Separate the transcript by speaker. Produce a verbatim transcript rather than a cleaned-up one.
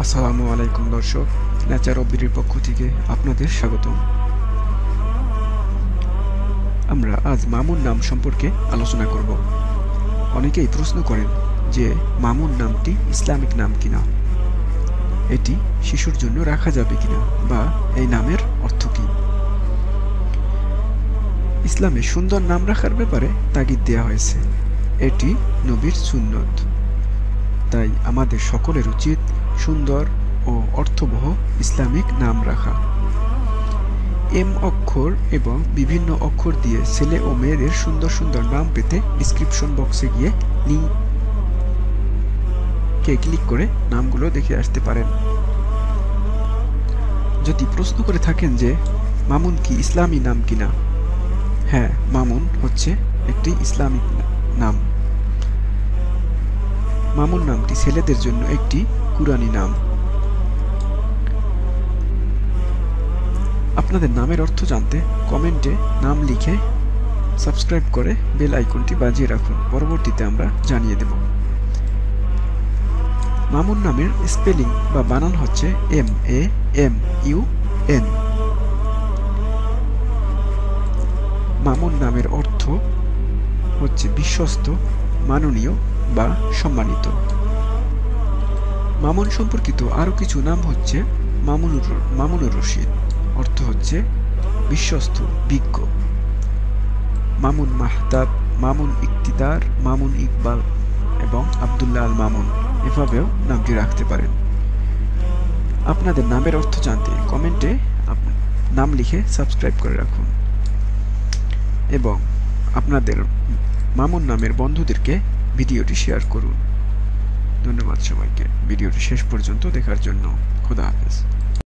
Speaker 1: আসসালামু আলাইকুম দর্শক, নেচার অবিরের পক্ষ থেকে আপনাদের স্বাগতম। আমরা আজ মামুন নাম সম্পর্কে আলোচনা করব। অনেকেই প্রশ্ন করেন যে মামুন নামটি ইসলামিক নাম কিনা, এটি শিশুর জন্য রাখা যাবে কিনা, বা এই নামের অর্থ কি। ইসলামে সুন্দর নাম রাখার ব্যাপারে তাগিদ দেওয়া হয়েছে, এটি নবীর সুন্নত। তাই আমাদের সকলের উচিত সুন্দর ও অর্থবহ ইসলামিক নাম রাখা। এম অক্ষর এবং বিভিন্ন অক্ষর দিয়ে ছেলে ও মেয়েদের সুন্দর সুন্দর নাম পেতে ডিসক্রিপশন বক্সে গিয়ে লিংকে ক্লিক করে নামগুলো দেখে আসতে পারেন। যদি প্রশ্ন করে থাকেন যে মামুন কি ইসলামী নাম কিনা, হ্যাঁ, মামুন হচ্ছে একটি ইসলামিক নাম। মামুন নামটি ছেলেদের জন্য একটি কুরআনী নাম। আপনাদের নামের অর্থ জানতে কমেন্টে নাম লিখে সাবস্ক্রাইব করে বেল আইকনটি বাজিয়ে রাখুন, পরবর্তীতে আমরা জানিয়ে দেব। মামুন নামের স্পেলিং বা বানান হচ্ছে M A M U N. Mamun নামের অর্থ হচ্ছে বিশ্বস্ত, মাননীয় বা সম্মানিত। মামুন সম্পর্কিত আরো কিছু নাম হচ্ছে মামুনুর মামুনুর রশিদ, অর্থ হচ্ছে বিশ্বস্ত, বিজ্ঞ। মামুন মাহতাব, মামুন ইকতিদার, মামুন ইকবাল এবং আব্দুল্লাহ আল মামুন, এভাবেও নামটি রাখতে পারেন। আপনাদের নামের অর্থ জানতে কমেন্টে নাম লিখে সাবস্ক্রাইব করে রাখুন এবং আপনাদের মামুন নামের বন্ধুদেরকে ভিডিওটি শেয়ার করুন। ধন্যবাদ সবাইকে ভিডিওটি শেষ পর্যন্ত দেখার জন্য। খোদা হাফেজ।